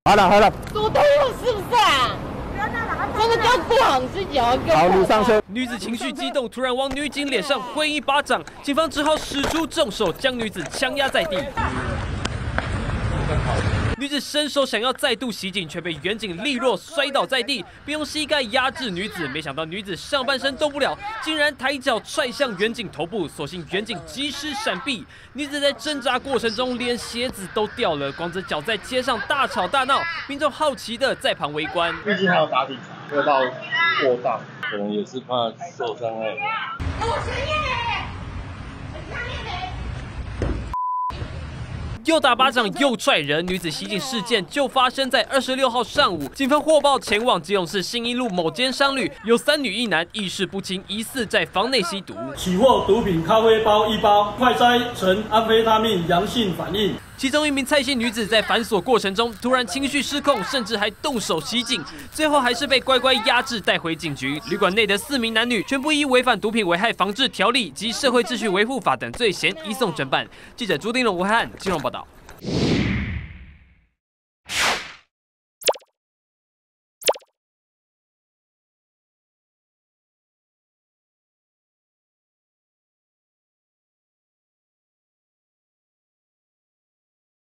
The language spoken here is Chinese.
好了， 多动我是不是啊？这个叫过好自己哦。 好，你上车。 女子情绪激动，突然往女警脸上挥一巴掌，警方只好使出重手将女子枪压在地。女子伸手想要再度袭警，却被远警力弱摔倒在地，并用膝盖压制女子。没想到女子上半身动不了，竟然抬脚踹向远警头部，所幸远警及时闪避。女子在挣扎过程中连鞋子都掉了，光着脚在街上大吵大闹，民众好奇的在旁围观。 毕竟还有打警察，味道过大，可能也是怕受伤害。 又打巴掌又踹人，女子袭警事件就发生在26号上午。警方获报前往基隆市信义路某间商旅，有3女1男意识不清，疑似在房内吸毒。 起获毒品咖啡包1包，快筛呈安非他命阳性反应。 其中一名蔡姓女子在反锁过程中突然情绪失控，甚至还动手袭警，最后还是被乖乖压制带回警局。旅馆内的4名男女全部依违反毒品危害防治条例及社会秩序维护法等罪嫌移送侦办。记者朱丁龙、吴汉基隆报道。